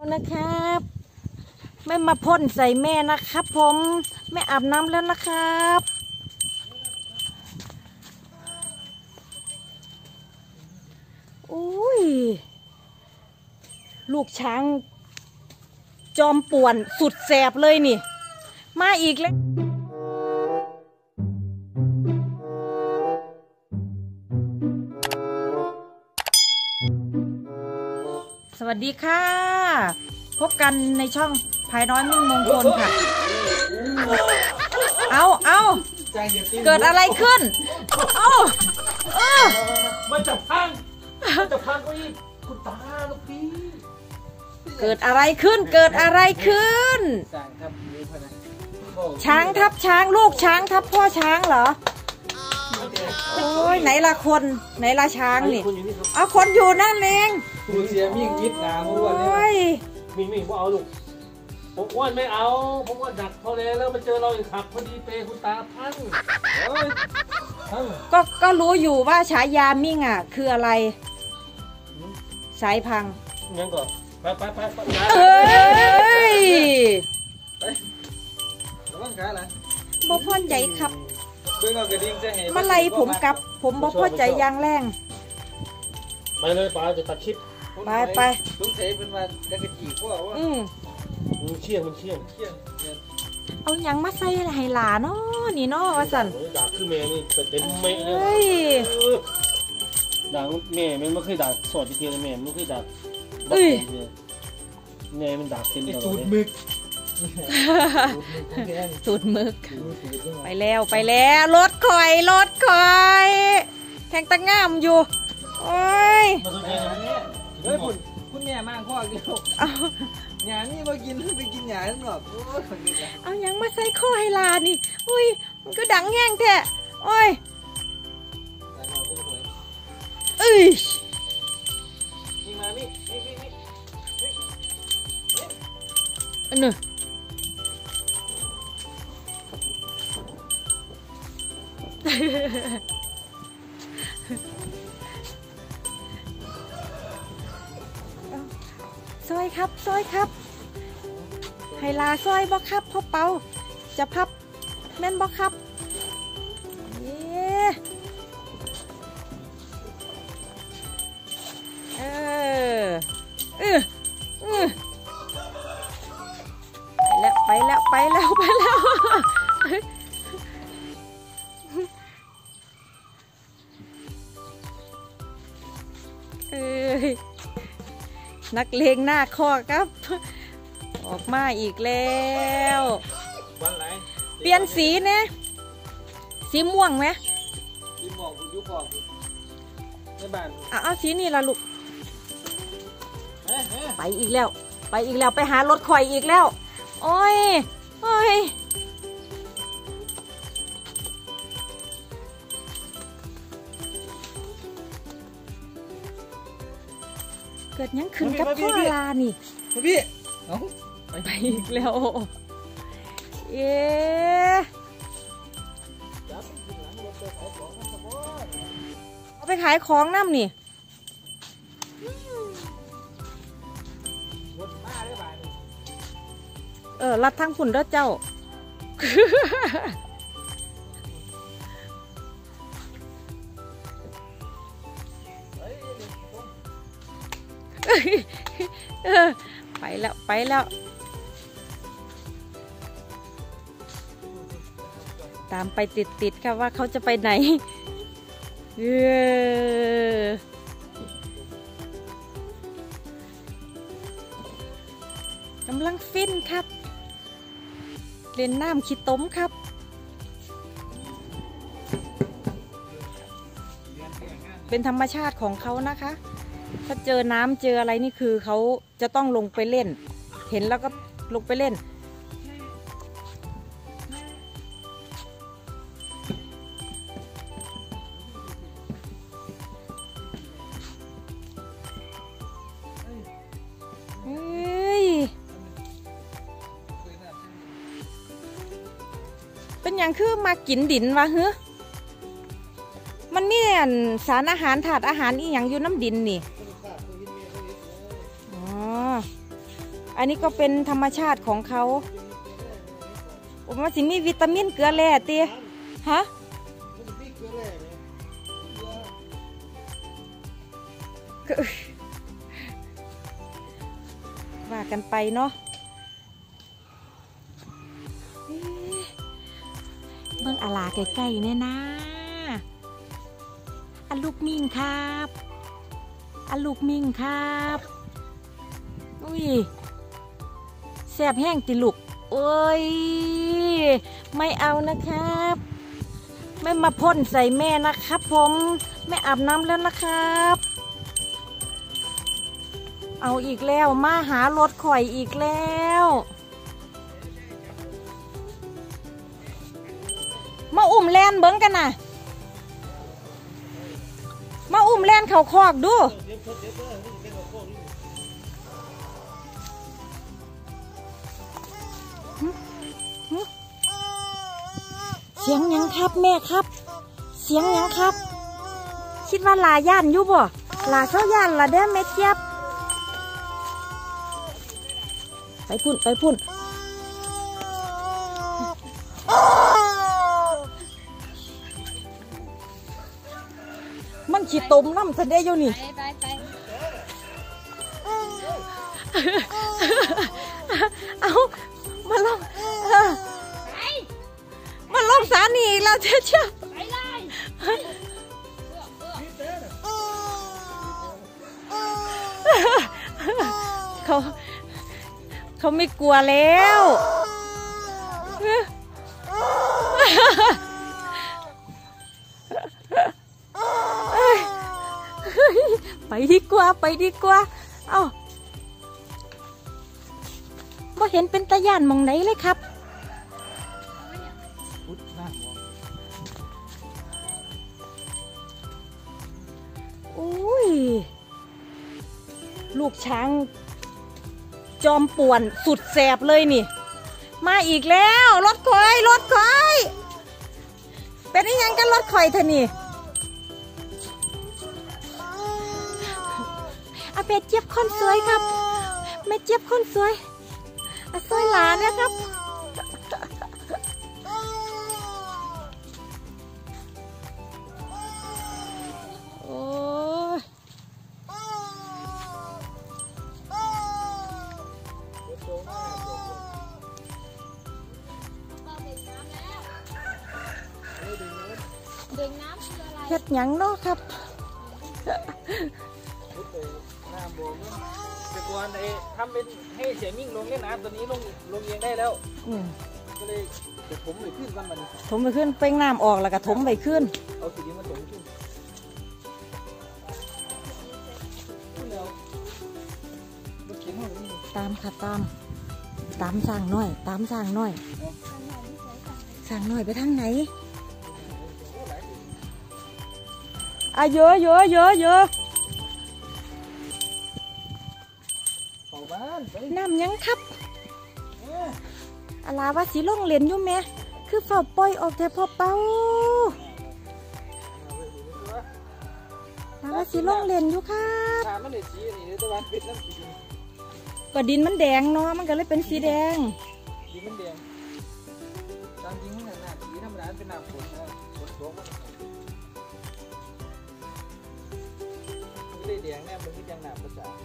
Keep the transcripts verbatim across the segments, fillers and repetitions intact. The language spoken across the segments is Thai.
นะครับไม่มาพ่นใส่แม่นะครับผมแม่อาบน้ำแล้วนะครับอุ้ยลูกช้างจอมป่วนสุดแสบเลยนี่มาอีกแล้วสวัสดีค่ะพบกันในช่องภายน้อยมิ่งมงคลค่ะเอาเอาเกิดอะไรขึ้นเอาเออมันจะพังมันจะพังก็อีกคุณตาลูกพี่เกิดอะไรขึ้นเกิดอะไรขึ้นช้างทับช้างลูกช้างทับพ่อช้างเหรอโอ้ยไหนละคนไหนละช้างนี่เอาคนอยู่นั่นเองคุณเสียมิ่งยิบนาเพราะว่ามิ่งมิ่งว่าเอาลูกผมอ้วนไม่เอาผมว่าดักพอแล้วแล้วมาเจอเราอีกขับพอดีเปคุณตาพังก็ก็รู้อยู่ว่าฉายามิ่งอ่ะคืออะไรสายพังงั้นก่อนไปไปไปไปเฮ้ยไประวังขาอะไรบ่พ่อใจครับเบื้องเอากระดิ่งจะเห็นมาไล่ผมกับผมบ่พ่อใจยางแรงไปเลยป้าจะตัดคลิปไปไปลุงเสเป็นมาจะกระจีพวกว่าอืมมันเชี่ยงมันเชี่ยงเชี่ยงเอาหยังมาใส่ให้หลาเนาะนี่เนาะว่าสันด่าคือแม่นี่เต็มเมย์เลยด่าแม่แม่ไม่เคยด่าสอดทีเดียวเลยแม่ไม่เคยด่าเอ้ยแม่มันด่าเต็มตลอดเลยสูตรมึกสูตรมึกไปแล้วไปแล้วรถคอยรถคอยแทงตะง่ามอยู่โอ้ยเฮ้ยคุณคุณแม่มากพ่อกินลูกหยานี่มากินไปกินหยาหรอกเอายังมาใส่ข้อให้ลานี่อุ้ยมันก็ดังแห้งแท้โอ้ยเอ้ยนี่มามินี่นี่นี่อันหนึ่งซอยครับซอยครับไฮลาซอยบ่ครับพ่อเปาจะพับแม่นบ่ครับเย้เออเออเออไปแล้วไปแล้วไปแล้วไปแล้วเอ้ยนักเลงหน้าคอครับออกมาอีกแล้วเปลี่ยนสีเนี่ยสีม่วงไหมสีม่วงคุณยุบออกในบ้านเอาเอาสีนี่ละลูกไปอีกแล้วไปอีกแล้วไปหารถคอยอีกแล้วโอ้ยโอ้ยเกิดยังขึ้นกับพ่อลานี่พี่เอาไปอีกแล้วเอ๊ะเอาไปขายของน้ำนี่เออรัดทั้งฝุ่นเด้อเจ้าไปแล้วไปแล้วตามไปติดๆค่ะว่าเขาจะไปไหนเออกำลังฟินครับเล่นน้ำขี้ต้มครับเป็นธรรมชาติของเขานะคะถ้าเจอน้ำเจออะไรนี่คือเขาจะต้องลงไปเล่นเห็นแล้วก็ลงไปเล่นเฮ้ยเป็นอย่างคือมากินดินวะเฮ้อมันมีสารอาหารถาดอาหารอีหยังอยู่น้ำดินนี่อ๋ออันนี้ก็เป็นธรรมชาติของเขามันสิมีวิตามินเกลือแร่ตีฮะว่ากันไปเนาะเบิ่งอาลาใกล้ๆเนี่ยนะอันลูกมิ่งครับอันลูกมิ่งครับอุ้ยแซ่บแห้งติลุกโอ้ยไม่เอานะครับไม่มาพ่นใส่แม่นะครับผมไม่อาบน้ำแล้วนะครับเอาอีกแล้วมาหารถข่อยอีกแล้วมาอุ้มแลนเบิ้งกันนะมาอุ้มแลนเขาคอกดูเสียงยังครับแม่ครับเสียงยังครับคิดว่าลาย่านอยู่บ่ลาเข้าย่านละเด้อแม่เจี๊ยบไปพุ่นไปพุ่นมันฉีดตมน้ำทันได้อยู่นี่ไปไปเอามาลองมาลองสาหนีแล้วเชื่อเชื่อเขาเขาไม่กลัวแล้วไปดีกว่าไปดีกว่าเอ้าบ่เห็นเป็นตะย่านมองไหนเลยครับอุ้ยลูกช้างจอมป่วนสุดแสบเลยนี่มาอีกแล้วรถข่อยรถข่อยเป็นยังกันรถข่อยเธอนี่อาเบดเจี๊ยบคนสวยครับแม่เจี๊ยบคนสวยอาสวยหลานนะครับโอ้เฮ็ดหยังเนาะครับแต่ก่อนไอ้ทำเป็นให้เสียมิ่งลงเล่นน้ำตัวนี้ลงลงเองได้แล้วก็เลยจะถมไปขึ้นกันมันถมไปขึ้นเป้งน้ำออกแล้วก็ถมไปขึ้นเอาสีนี้มาถมขึ้นตามค่ะตามตามสั่งหน่อยตามสั่งหน่อยสั่งหน่อยไปทางไหนอ่ะเยอะเยอะเยอะเยอะน้ำยังครับอะไรวะสีล่องเหรียญอยู่แม่คือเฝ้าปล่อยออกแต่พอเป้าอะไรวะสีล่องเหรียญอยู่ครับก็ดินมันแดงเนาะมันก็เลยเป็นสีแดงดินมันแดงตามจริงมันหนาสีธรรมดาเป็นหนาฝนนะฝนตกมันเลยแดงแน่มันไม่ยังหนาภาษา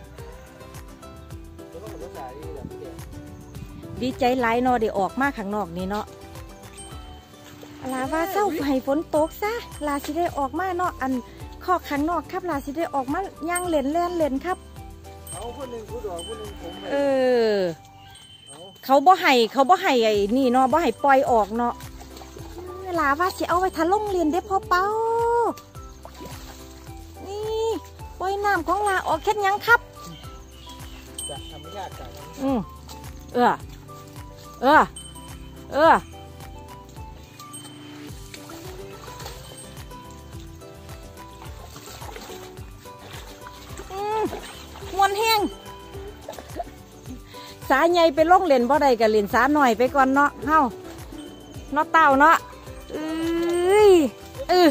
ดีใจหลายเนาะได้ออกมาข้างนอกนี่เนาะลาว่าเจ้าให้ฝนตกซะลาสิได้ออกมาเนาะอันข้อข้างนอกครับลาสิได้ออกมาย่างเล่นเล่นเล่นครับเอาคนหนึ่งผู้ดอกคนหนึ่งผมเออเขาบ่ให้เขาบ่ให้ไอ้นี่เนาะบ่ให้ปล่อยออกเนาะลาว่าสิเอาไว้ทะลงเรียนได้พอเป้านี่ปล่อยน้ำของลาออกแค่ยังครับธรรมชาติจากอืมเออเออเออมวนแห้งสาใหญ่ไปล่องเล่นบ่ได้กับเล่นสาหน่อยไปก่อนเนาะเฮาเนาะเต่าเนาะเอ้ยเออ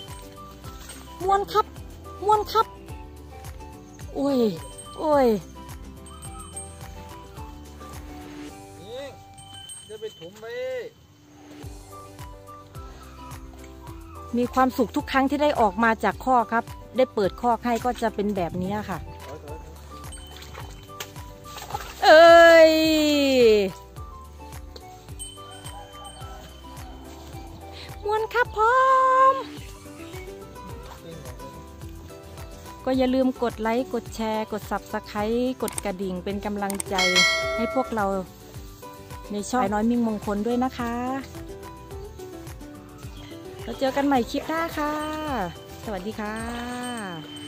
มวนครับมวนครับโอ้ยโอ้ยไปถุมไว้มีความสุขทุกครั้งที่ได้ออกมาจากคอกครับได้เปิดคอกให้ก็จะเป็นแบบนี้ค่ะเอ้ยมวนครับพร้อมก็อย่าลืมกดไลค์กดแชร์กด ซับสไครบ์ กดกระดิ่งเป็นกำลังใจให้พวกเราในช่องน้อยมิ่งมงคลด้วยนะคะแล้วเจอกันใหม่คลิปหน้าค่ะสวัสดีค่ะ